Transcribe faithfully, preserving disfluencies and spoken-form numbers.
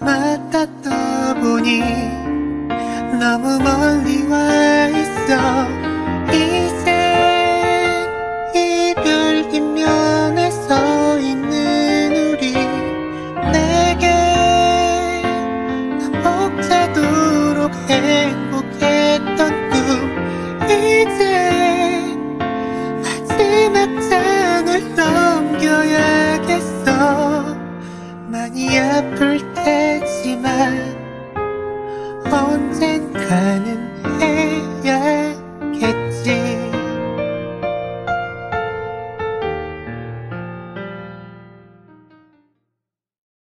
맞다 떠보니 너무 멀리 와 있어. 이제 이별 뒷면에 서 있는 우리, 내게 벅차도록 행복했던 꿈, 이제 마지막 장을 넘겨야겠어. 많이 아플